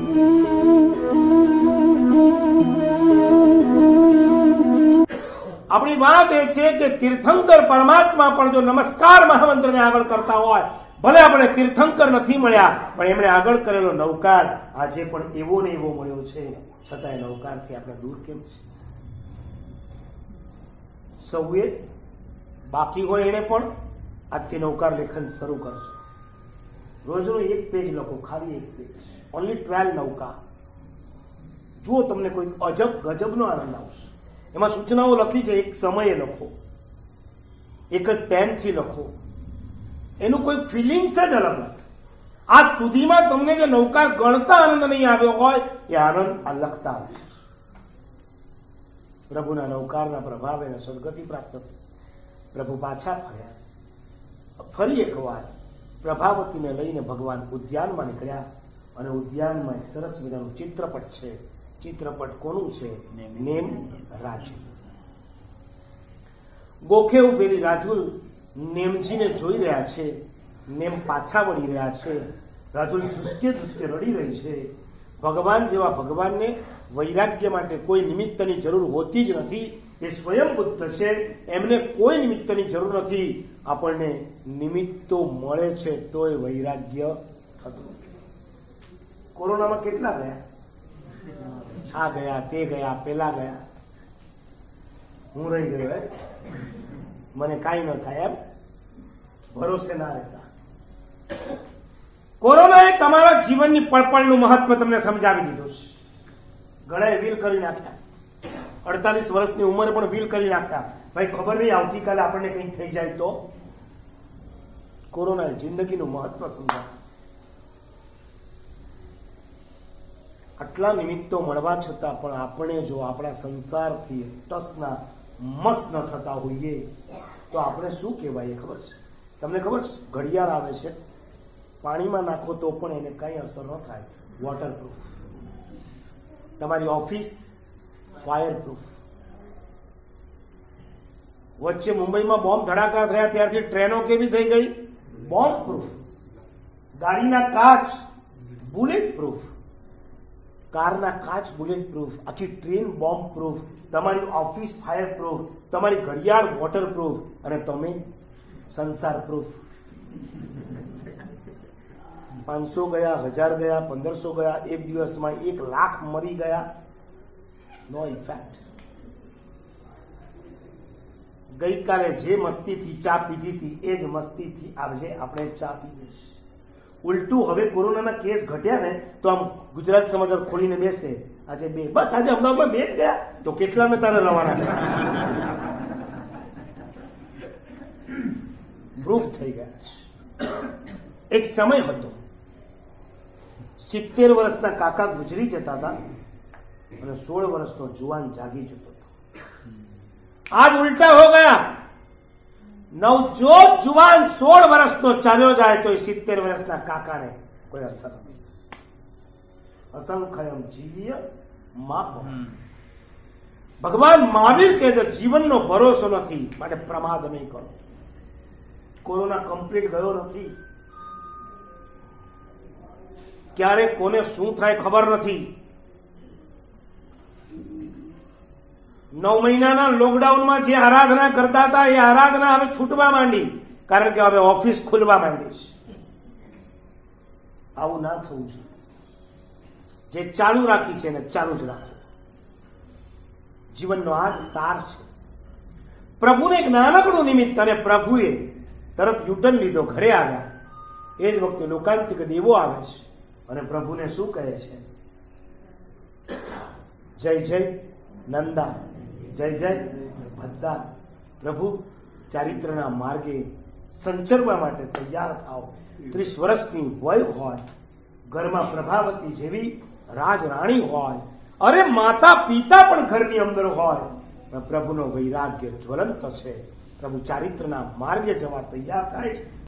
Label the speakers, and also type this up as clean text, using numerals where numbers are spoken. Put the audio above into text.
Speaker 1: આપણી વાત એ છે કે તીર્થંકર પરમાત્મા પણ જો નમસ્કાર મહામંત્રને આગળ કરતા હોય, ભલે આપણે તીર્થંકર નથી મળ્યા, પણ એમણે આગળ કરેલો નવકાર આજે પણ એવો ને એવો મળ્યો છે, છતાંય નવકારથી આપણે દૂર કેમ છે? સૌએ બાકી હોય એને પણ આજથી નવકાર લેખન શરૂ કરજો. રોજનું એક પેજ લખો, ખાલી એક પેજ, ઓનલી 12 નવકાર. જુઓ તમને કોઈ અજબ ગજબનો આનંદ આવશે. એમાં સૂચનાઓ લખી છે, એક સમયે લખો, એક જ પેનથી લખો, એનું કોઈ ફિલિંગ્સ જ અલગ હશે. આજ સુધીમાં તમને જે નવકાર ગણતા આનંદ નહીં આવ્યો હોય એ આનંદ આ લખતા આવશે. પ્રભુના નવકારના પ્રભાવે એને સદગતિ પ્રાપ્ત થઈ. પ્રભુ પાછા ફર્યા. ફરી એકવાર પ્રભાવતીને લઈને ભગવાન ઉદ્યાનમાં નીકળ્યા અને ઉદ્યાનમાં એક સરસ મજાનું ચિત્રપટ છે. ચિત્રપટ કોનું છે? નેમ રાજુલ. ગોખે ઉભેલી રાજુલ નેમજીને જોઈ રહ્યા છે. નેમ પાછા વળી રહ્યા છે. રાજુલ ધુસકે ધુસકે રડી રહી છે. ભગવાન જેવા ભગવાનને વૈરાગ્ય માટે કોઈ નિમિત્તની જરૂર હોતી જ નથી. એ સ્વયં બુદ્ધ છે, એમને કોઈ નિમિત્તની જરૂર નથી. આપણને નિમિત્તો મળે છે તોય વૈરાગ્ય થતું નથી. કોરોનામાં કેટલા ગયા? આ ગયા, તે ગયા, પેલા ગયા, હું રહી ગયો, મને કાંઈ ન થાય એમ ભરોસે ના રહેતા. કોરોનાએ તમારા જીવનની પળપળનું મહત્વ તમને સમજાવી દીધું છે. ઘણાએ વીલ કરી નાખ્યા. 48 વર્ષની ઉંમરે પણ વીલ કરી નાખ્યા. ભાઈ ખબર નહીં આવતીકાલે આપણને કંઈક થઈ જાય તો. કોરોનાએ જિંદગીનું મહત્વ સમજાવ્યું. આટલા નિમિત્તો મળવા છતાં પણ આપણે જો આપણા સંસારથી ટસના મસ ન થતા હોઈએ તો આપણે શું કહેવાય ખબર છે? તમને ખબર છે? ઘડિયાળ આવે છે, પાણીમાં નાખો તો પણ એને કઈ અસર ન થાય, વોટરપ્રૂફ. તમારી ઓફિસ ફાયરપ્રૂફ. વચ્ચે મુંબઈમાં બોમ્બ ધડાકા થયા ત્યારથી ટ્રેનો કેવી થઈ ગઈ? Bomb proof. ગાડીના કાચ બુલેટ પ્રૂફ. કારના કાચ બુલેટ પ્રૂફ. આખી ટ્રેન બોમ્બ પ્રૂફ. તમારી ઓફિસ ફાયર પ્રૂફ. તમારી ઘડિયાળ વોટર પ્રૂફ. અને તમે સંસાર પ્રૂફ. 500 ગયા, 1000 ગયા, 1500 ગયા, એક દિવસમાં 1 લાખ મરી ગયા, નો ઇફેક્ટ. ગઈકાલે જે મસ્તીથી ચા પીધી હતી એ જ મસ્તીથી આજે આપણે ચા પી દઈશ. ઉલટું હવે કોરોનાના કેસ ઘટ્યા ને તો આમ ગુજરાત સમાચાર ખોલીને બેસે, આજે 2, બસ આજે અમદાવાદમાં 2 જ ગયા, તો કેટલાને તારે રવાના કર્યા? પ્રૂફ થઈ ગયા છે. એક સમય હતો 70 વર્ષના કાકા ગુજરી જતા હતા અને 16 વર્ષનો જુવાન જાગી જતો હતો. આજ ઉલટા હો ગયા. નવજોત જુવાન 16 વર્ષનો ચાલ્યો જાય તો 70 વર્ષના કાકાને કોઈ અસર નથી. અસંખ્યમ જીવ્ય માપ. ભગવાન મહાવીર કહે છે જીવનનો ભરોસો નથી, માટે પ્રમાદ નહીં કરો. કોરોના કમ્પ્લીટ ગયો નથી. ક્યારે કોને શું થાય ખબર નથી. 9 મહિનાના લોકડાઉનમાં જે આરાધના કરતા હતા એ આરાધના હવે છૂટવા માંડી, કારણ કે હવે ઓફિસ ખુલવા માંડી છે. આવું ના થવું જોઈએ. જે ચાલુ રાખી છે એને ચાલુ જ રાખો. જીવનનો આ જ સાર છે. પ્રભુને એક નાનકડું નિમિત્ત અને પ્રભુએ તરત યુટર્ન લીધો, ઘરે આવ્યા. એ જ વખતે લોકાંતિક દેવો આવે છે અને પ્રભુને શું કહે છે? જય જય નંદા, જય જય ભદ્દા. પ્રભુ ચારિત્રના માર્ગે સંચરવા માટે તૈયાર થાવ. 30 વર્ષની વય હોય, ઘરમાં પ્રભાવતી જેવી રાજરાણી હોય, અરે માતા પિતા પણ ઘરની અંદર હોય, પણ પ્રભુનો વૈરાગ્ય જ્વલંત છે. પ્રભુ ચારિત્રના માર્ગે જવા તૈયાર થાય છે.